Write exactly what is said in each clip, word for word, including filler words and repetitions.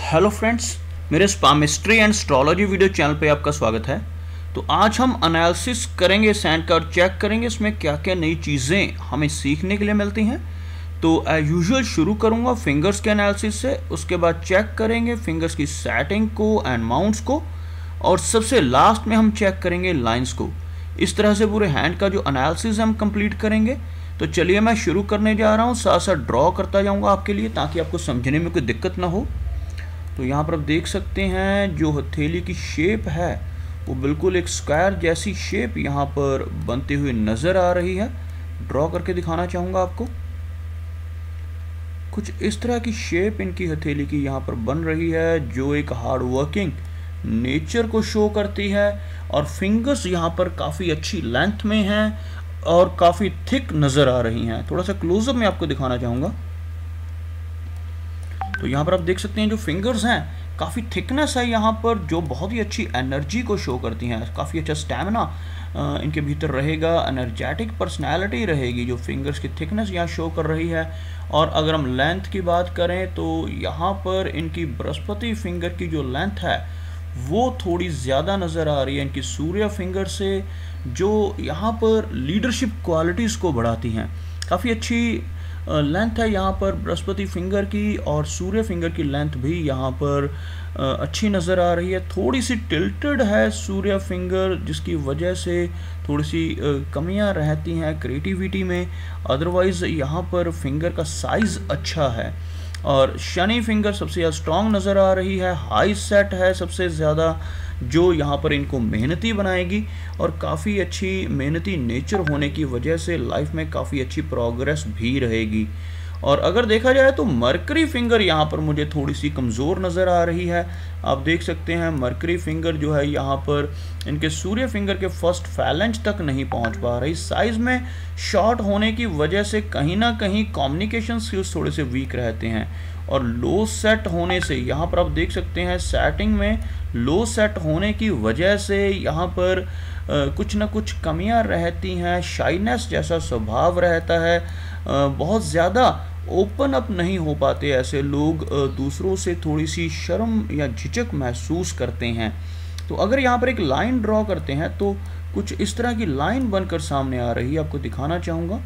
Hello friends, मेरे palmistry and astrology video channel पे आपका स्वागत है। तो आज हम एनालिसिस करेंगे, सैंड कार्ड चेक करेंगे इसमें क्या क्या नई चीज़ें हमें सीखने के लिए मिलती हैं। तो एज यूजुअल शुरू करूंगा फिंगर्स के एनालिसिस से, उसके बाद चेक करेंगे फिंगर्स की सेटिंग को एंड माउंट्स को, और सबसे लास्ट में हम चेक करेंगे लाइंस को। इस तरह से पूरे हैंड का जो एनालिसिस हम कंप्लीट करेंगे। तो चलिए मैं शुरू करने जा रहा हूँ, साथ साथ ड्रॉ करता जाऊँगा आपके लिए ताकि आपको समझने में कोई दिक्कत ना हो। तो यहाँ पर आप देख सकते हैं जो हथेली की शेप है वो बिल्कुल एक स्क्वायर जैसी शेप यहाँ पर बनती हुई नज़र आ रही है। ड्रॉ करके दिखाना चाहूँगा आपको। कुछ इस तरह की शेप इनकी हथेली की यहाँ पर बन रही है जो एक हार्ड वर्किंग नेचर को शो करती है। और फिंगर्स यहाँ पर काफ़ी अच्छी लेंथ में हैं और काफ़ी थिक नज़र आ रही हैं। थोड़ा सा क्लोजअप में आपको दिखाना चाहूँगा। तो यहाँ पर आप देख सकते हैं जो फिंगर्स हैं काफ़ी थिकनेस है यहाँ पर, जो बहुत ही अच्छी एनर्जी को शो करती हैं। काफ़ी अच्छा स्टैमिना इनके भीतर रहेगा, एनर्जेटिक पर्सनैलिटी रहेगी जो फिंगर्स की थिकनेस यहाँ शो कर रही है। और अगर हम लेंथ की बात करें तो यहाँ पर इनकी बृहस्पति फिंगर की जो लेंथ है वो थोड़ी ज़्यादा नज़र आ रही है इनकी सूर्य फिंगर से, जो यहाँ पर लीडरशिप क्वालिटीज़ को बढ़ाती हैं। काफ़ी अच्छी लेंथ है यहाँ पर बृहस्पति फिंगर की, और सूर्य फिंगर की लेंथ भी यहाँ पर अच्छी नज़र आ रही है। थोड़ी सी टिल्टेड है सूर्य फिंगर, जिसकी वजह से थोड़ी सी कमियाँ रहती हैं क्रिएटिविटी में। अदरवाइज़ यहाँ पर फिंगर का साइज़ अच्छा है। और शनि फिंगर सबसे ज़्यादा स्ट्रॉन्ग नज़र आ रही है, हाई सेट है सबसे ज़्यादा, जो यहाँ पर इनको मेहनती बनाएगी। और काफ़ी अच्छी मेहनती नेचर होने की वजह से लाइफ में काफ़ी अच्छी प्रोग्रेस भी रहेगी। और अगर देखा जाए तो मरकरी फिंगर यहाँ पर मुझे थोड़ी सी कमज़ोर नज़र आ रही है। आप देख सकते हैं मरकरी फिंगर जो है यहाँ पर इनके सूर्य फिंगर के फर्स्ट फैलेंज तक नहीं पहुँच पा रही। साइज़ में शॉर्ट होने की वजह से कहीं ना कहीं कम्युनिकेशन स्किल्स थोड़े से वीक रहते हैं। और लो सेट होने से यहाँ पर आप देख सकते हैं सेटिंग में लो सेट होने की वजह से यहाँ पर आ, कुछ ना कुछ कमियां रहती हैं। शाइनेस जैसा स्वभाव रहता है, आ, बहुत ज़्यादा ओपन अप नहीं हो पाते ऐसे लोग, आ, दूसरों से थोड़ी सी शर्म या झिझक महसूस करते हैं। तो अगर यहाँ पर एक लाइन ड्रॉ करते हैं तो कुछ इस तरह की लाइन बनकर सामने आ रही है, आपको दिखाना चाहूँगा।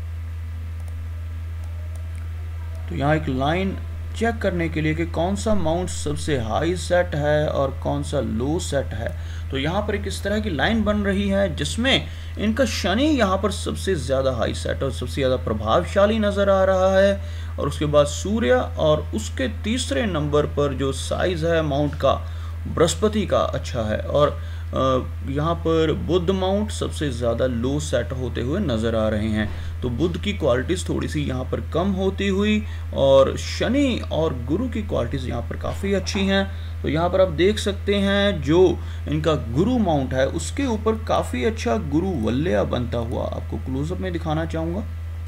तो यहाँ एक लाइन चेक करने के लिए कि कौन सा माउंट सबसे हाई सेट है और कौन सा लो सेट है। तो यहाँ पर एक इस तरह की लाइन बन रही है जिसमें इनका शनि यहाँ पर सबसे ज़्यादा हाई सेट और सबसे ज़्यादा प्रभावशाली नज़र आ रहा है। और उसके बाद सूर्य, और उसके तीसरे नंबर पर जो साइज़ है माउंट का बृहस्पति का अच्छा है। और यहाँ पर बुध माउंट सबसे ज़्यादा लो सेट होते हुए नज़र आ रहे हैं। तो बुध की क्वालिटीज़ थोड़ी सी यहाँ पर कम होती हुई, और शनि और गुरु की क्वालिटीज़ यहाँ पर काफ़ी अच्छी हैं। तो यहाँ पर आप देख सकते हैं जो इनका गुरु माउंट है उसके ऊपर काफ़ी अच्छा गुरु वल्लया बनता हुआ आपको क्लोजअप में दिखाना चाहूँगा।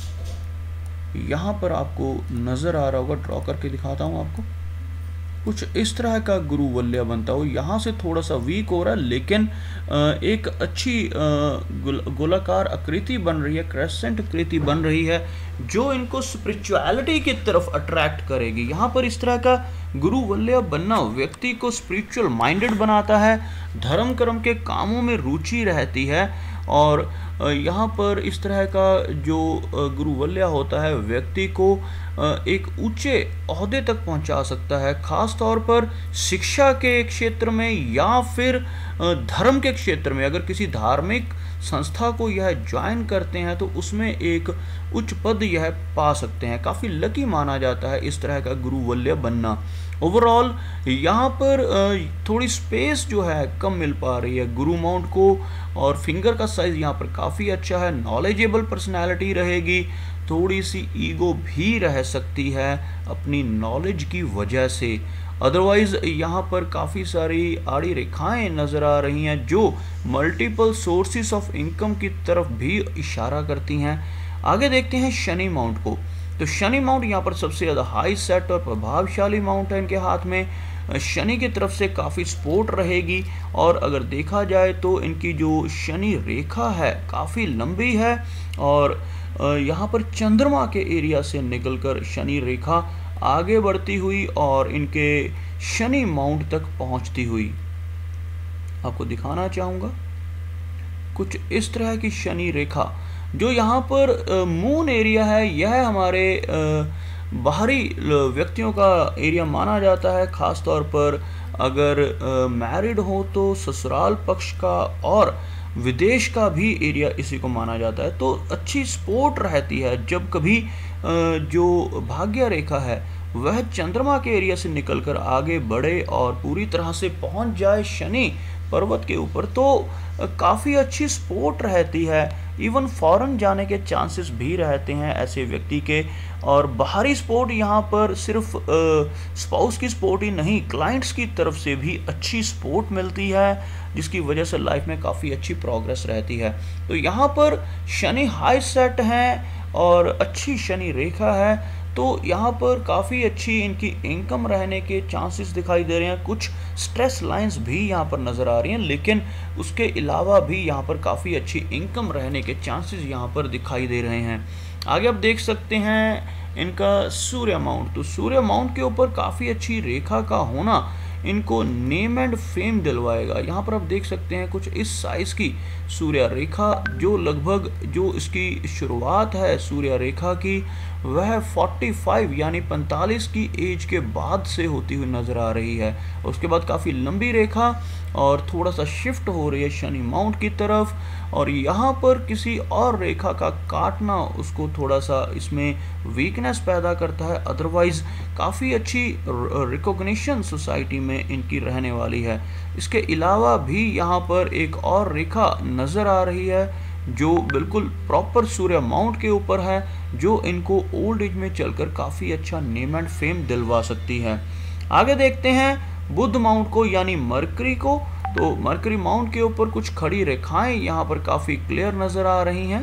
यहाँ पर आपको नज़र आ रहा होगा, ड्रॉ करके दिखाता हूँ आपको। कुछ इस तरह का गुरु वल्लया बनता हो, यहाँ से थोड़ा सा वीक हो रहा है लेकिन एक अच्छी गोलाकार आकृति बन रही है, क्रेसेंट आकृति बन रही है जो इनको स्पिरिचुअलिटी की तरफ अट्रैक्ट करेगी। यहाँ पर इस तरह का गुरु वल्लया बनना व्यक्ति को स्पिरिचुअल माइंडेड बनाता है, धर्म कर्म के कामों में रुचि रहती है। और यहाँ पर इस तरह का जो गुरु वल्लया होता है व्यक्ति को एक ऊंचे ओहदे तक पहुंचा सकता है, खास तौर पर शिक्षा के क्षेत्र में या फिर धर्म के क्षेत्र में। अगर किसी धार्मिक संस्था को यह ज्वाइन करते हैं तो उसमें एक उच्च पद यह पा सकते हैं। काफ़ी लकी माना जाता है इस तरह का गुरु वल्लया बनना। ओवरऑल यहाँ पर थोड़ी स्पेस जो है कम मिल पा रही है गुरु माउंट को, और फिंगर का साइज़ यहाँ पर काफ़ी अच्छा है। नॉलेजेबल पर्सनैलिटी रहेगी, थोड़ी सी ईगो भी रह सकती है अपनी नॉलेज की वजह से। अदरवाइज़ यहाँ पर काफ़ी सारी आड़ी रेखाएं नज़र आ रही हैं जो मल्टीपल सोर्सेस ऑफ इनकम की तरफ भी इशारा करती हैं। आगे देखते हैं शनि माउंट को। तो शनि माउंट यहाँ पर सबसे ज़्यादा हाई सेट और प्रभावशाली माउंट है इनके हाथ में। शनि की तरफ से काफ़ी सपोर्ट रहेगी। और अगर देखा जाए तो इनकी जो शनि रेखा है काफ़ी लंबी है, और यहाँ पर चंद्रमा के एरिया से निकलकर शनि रेखा आगे बढ़ती हुई और इनके शनि माउंट तक पहुंचती हुई। आपको दिखाना चाहूँगा कुछ इस तरह की शनि रेखा। जो यहाँ पर मून एरिया है यह हमारे बाहरी व्यक्तियों का एरिया माना जाता है, ख़ास तौर पर अगर मैरिड हो तो ससुराल पक्ष का और विदेश का भी एरिया इसी को माना जाता है। तो अच्छी सपोर्ट रहती है जब कभी जो भाग्य रेखा है वह चंद्रमा के एरिया से निकलकर आगे बढ़े और पूरी तरह से पहुंच जाए शनि पर्वत के ऊपर, तो काफ़ी अच्छी सपोर्ट रहती है। इवन फॉरेन जाने के चांसेस भी रहते हैं ऐसे व्यक्ति के। और बाहरी सपोर्ट यहाँ पर सिर्फ स्पाउस की सपोर्ट ही नहीं, क्लाइंट्स की तरफ से भी अच्छी सपोर्ट मिलती है, जिसकी वजह से लाइफ में काफ़ी अच्छी प्रोग्रेस रहती है। तो यहाँ पर शनि हाई सेट हैं और अच्छी शनि रेखा है, तो यहाँ पर काफ़ी अच्छी इनकी इनकम रहने के चांसेस दिखाई दे रहे हैं। कुछ स्ट्रेस लाइंस भी यहाँ पर नज़र आ रही हैं, लेकिन उसके अलावा भी यहाँ पर काफ़ी अच्छी इनकम रहने के चांसेस यहाँ पर दिखाई दे रहे हैं। आगे आप देख सकते हैं इनका सूर्य माउंट। तो सूर्य माउंट के ऊपर काफ़ी अच्छी रेखा का होना इनको नेम एंड फेम दिलवाएगा। यहाँ पर आप देख सकते हैं कुछ इस साइज़ की सूर्य रेखा, जो लगभग जो इसकी शुरुआत है सूर्य रेखा की वह पैंतालीस यानी पैंतालीस की एज के बाद से होती हुई नज़र आ रही है। उसके बाद काफ़ी लंबी रेखा और थोड़ा सा शिफ्ट हो रही है शनि माउंट की तरफ, और यहाँ पर किसी और रेखा का काटना उसको थोड़ा सा इसमें वीकनेस पैदा करता है। अदरवाइज़ काफ़ी अच्छी रिकॉग्निशन सोसाइटी में इनकी रहने वाली है। इसके अलावा भी यहाँ पर एक और रेखा नज़र आ रही है जो बिल्कुल प्रॉपर सूर्य माउंट के ऊपर है, जो इनको ओल्ड एज में चलकर काफ़ी अच्छा नेम एंड फेम दिलवा सकती है। आगे देखते हैं बुध माउंट को यानी मरकरी को। तो मरकरी माउंट के ऊपर कुछ खड़ी रेखाएं यहाँ पर काफ़ी क्लियर नज़र आ रही हैं।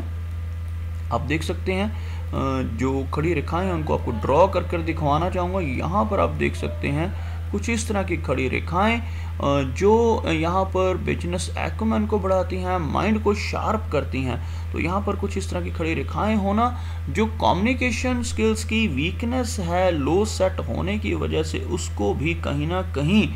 आप देख सकते हैं जो खड़ी रेखाएं हैं उनको आपको ड्रॉ कर कर दिखवाना चाहूँगा। यहाँ पर आप देख सकते हैं कुछ इस तरह की खड़ी रेखाएं जो यहाँ पर बिजनेस एक्यूमेन को बढ़ाती हैं, माइंड को शार्प करती हैं। तो यहाँ पर कुछ इस तरह की खड़ी रेखाएं होना जो कम्युनिकेशन स्किल्स की वीकनेस है लो सेट होने की वजह से, उसको भी कहीं ना कहीं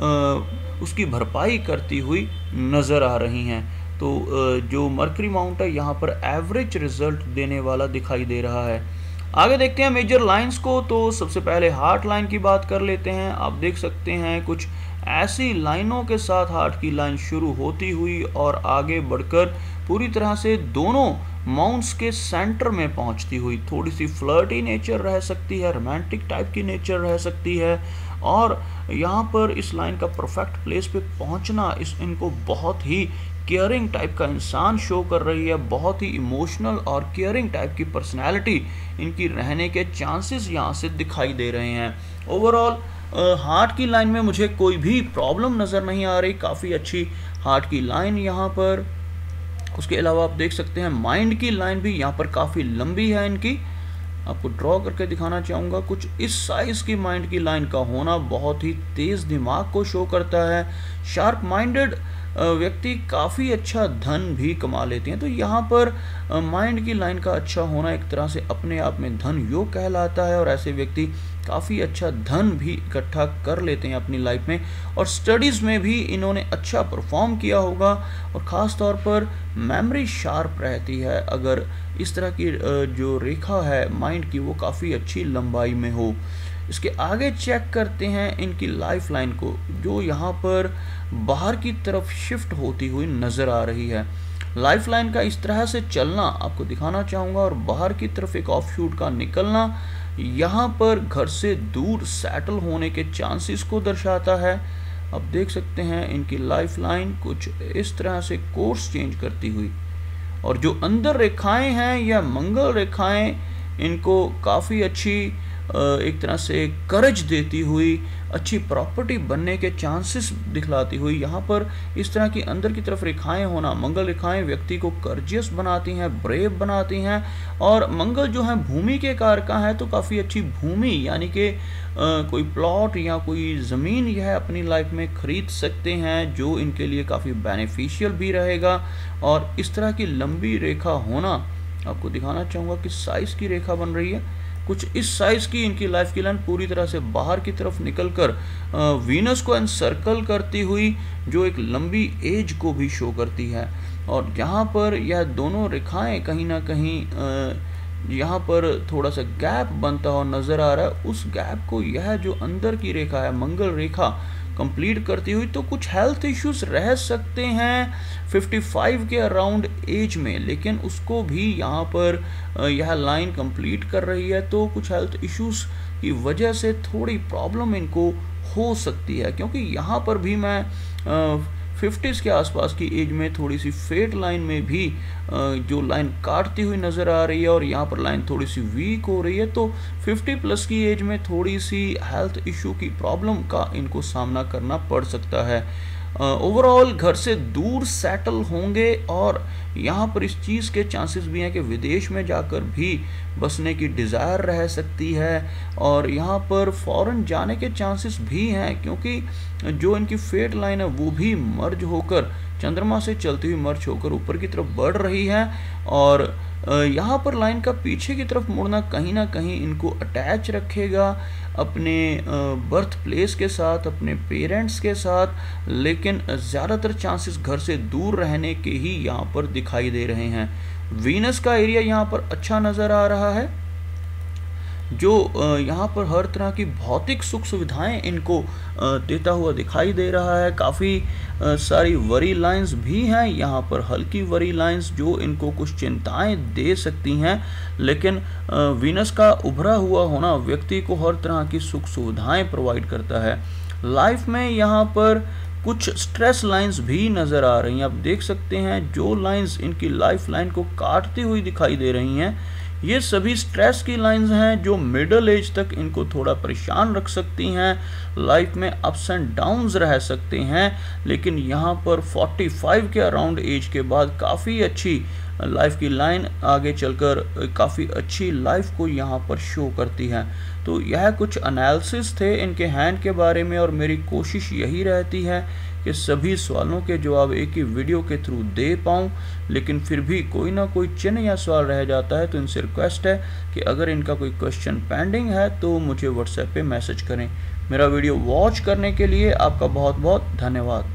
उसकी भरपाई करती हुई नज़र आ रही हैं। तो जो मरकरी माउंट है यहाँ पर एवरेज रिजल्ट देने वाला दिखाई दे रहा है। आगे देखते हैं मेजर लाइंस को। तो सबसे पहले हार्ट लाइन की बात कर लेते हैं। आप देख सकते हैं कुछ ऐसी लाइनों के साथ हार्ट की लाइन शुरू होती हुई और आगे बढ़कर पूरी तरह से दोनों माउंट्स के सेंटर में पहुंचती हुई। थोड़ी सी फ्लर्टी नेचर रह सकती है, रोमांटिक टाइप की नेचर रह सकती है, और यहाँ पर इस लाइन का परफेक्ट प्लेस पे पहुंचना इस इनको बहुत ही केयरिंग टाइप का इंसान शो कर रही है। बहुत ही इमोशनल और केयरिंग टाइप की पर्सनैलिटी इनकी रहने के चांसेस यहाँ से दिखाई दे रहे हैं। ओवरऑल हार्ट की लाइन में मुझे कोई भी प्रॉब्लम नज़र नहीं आ रही, काफ़ी अच्छी हार्ट की लाइन यहाँ पर। उसके अलावा आप देख सकते हैं माइंड की लाइन भी यहाँ पर काफ़ी लंबी है इनकी। आपको ड्रॉ करके दिखाना चाहूँगा कुछ इस साइज़ की माइंड की लाइन का होना बहुत ही तेज़ दिमाग को शो करता है। शार्प माइंडेड व्यक्ति काफ़ी अच्छा धन भी कमा लेते हैं। तो यहाँ पर माइंड की लाइन का अच्छा होना एक तरह से अपने आप में धन योग कहलाता है, और ऐसे व्यक्ति काफ़ी अच्छा धन भी इकट्ठा कर लेते हैं अपनी लाइफ में। और स्टडीज़ में भी इन्होंने अच्छा परफॉर्म किया होगा, और ख़ास तौर पर मेमोरी शार्प रहती है अगर इस तरह की जो रेखा है माइंड की वो काफ़ी अच्छी लंबाई में हो। इसके आगे चेक करते हैं इनकी लाइफ लाइन को, जो यहाँ पर बाहर की तरफ शिफ्ट होती हुई नज़र आ रही है। लाइफ लाइन का इस तरह से चलना आपको दिखाना चाहूँगा, और बाहर की तरफ एक ऑफ शूट का निकलना यहाँ पर घर से दूर सेटल होने के चांसेस को दर्शाता है। अब देख सकते हैं इनकी लाइफ लाइन कुछ इस तरह से कोर्स चेंज करती हुई, और जो अंदर रेखाएं हैं या मंगल रेखाएं इनको काफ़ी अच्छी एक तरह से करज देती हुई अच्छी प्रॉपर्टी बनने के चांसेस दिखलाती हुई। यहाँ पर इस तरह की अंदर की तरफ रेखाएं होना, मंगल रेखाएं व्यक्ति को कर्जियस बनाती हैं, ब्रेव बनाती हैं, और मंगल जो है भूमि के कारक है, तो काफ़ी अच्छी भूमि यानी कि कोई प्लॉट या कोई ज़मीन यह अपनी लाइफ में खरीद सकते हैं, जो इनके लिए काफ़ी बेनिफिशियल भी रहेगा। और इस तरह की लंबी रेखा होना आपको दिखाना चाहूँगा किस साइज़ की रेखा बन रही है। कुछ इस साइज की इनकी लाइफ की लाइन पूरी तरह से बाहर की तरफ निकलकर वीनस को एनसर्कल करती हुई जो एक लंबी एज को भी शो करती है। और यहाँ पर यह दोनों रेखाएं कहीं ना कहीं यहाँ पर थोड़ा सा गैप बनता हुआ नजर आ रहा है। उस गैप को यह जो अंदर की रेखा है मंगल रेखा कंप्लीट करती हुई, तो कुछ हेल्थ इश्यूज रह सकते हैं पचपन के अराउंड एज में, लेकिन उसको भी यहाँ पर यह लाइन कंप्लीट कर रही है। तो कुछ हेल्थ इश्यूज की वजह से थोड़ी प्रॉब्लम इनको हो सकती है, क्योंकि यहाँ पर भी मैं फिफ्टीज के आसपास की एज में थोड़ी सी फेट लाइन में भी जो लाइन काटती हुई नज़र आ रही है और यहाँ पर लाइन थोड़ी सी वीक हो रही है। तो फिफ्टी प्लस की एज में थोड़ी सी हेल्थ इशू की प्रॉब्लम का इनको सामना करना पड़ सकता है। ओवरऑल घर से दूर सेटल होंगे और यहाँ पर इस चीज़ के चांसेस भी हैं कि विदेश में जाकर भी बसने की डिज़ायर रह सकती है और यहाँ पर फॉरेन जाने के चांसेस भी हैं, क्योंकि जो इनकी फेट लाइन है वो भी मर्ज होकर चंद्रमा से चलती हुई मर्ज होकर ऊपर की तरफ बढ़ रही है। और यहाँ पर लाइन का पीछे की तरफ मुड़ना कहीं ना कहीं इनको अटैच रखेगा अपने बर्थ प्लेस के साथ, अपने पेरेंट्स के साथ, लेकिन ज़्यादातर चांसेस घर से दूर रहने के ही यहाँ पर दिखाई दे रहे हैं। वीनस का एरिया यहाँ पर अच्छा नज़र आ रहा है, जो यहाँ पर हर तरह की भौतिक सुख सुविधाएं इनको देता हुआ दिखाई दे रहा है। काफ़ी सारी वरी लाइंस भी हैं यहाँ पर, हल्की वरी लाइंस जो इनको कुछ चिंताएं दे सकती हैं, लेकिन वीनस का उभरा हुआ होना व्यक्ति को हर तरह की सुख सुविधाएं प्रोवाइड करता है। लाइफ में यहाँ पर कुछ स्ट्रेस लाइंस भी नज़र आ रही हैं। आप देख सकते हैं जो लाइंस इनकी लाइफ लाइन को काटती हुई दिखाई दे रही हैं, ये सभी स्ट्रेस की लाइंस हैं जो मिडिल एज तक इनको थोड़ा परेशान रख सकती हैं। लाइफ में अप्स एंड डाउन्स रह सकते हैं, लेकिन यहाँ पर पैंतालीस के अराउंड एज के बाद काफ़ी अच्छी लाइफ की लाइन आगे चलकर काफ़ी अच्छी लाइफ को यहाँ पर शो करती है। तो यह कुछ एनालिसिस थे इनके हैंड के बारे में, और मेरी कोशिश यही रहती है कि सभी सवालों के जवाब एक ही वीडियो के थ्रू दे पाऊँ, लेकिन फिर भी कोई ना कोई चिन्ह या सवाल रह जाता है, तो इनसे रिक्वेस्ट है कि अगर इनका कोई क्वेश्चन पेंडिंग है तो मुझे व्हाट्सएप पे मैसेज करें। मेरा वीडियो वॉच करने के लिए आपका बहुत बहुत धन्यवाद।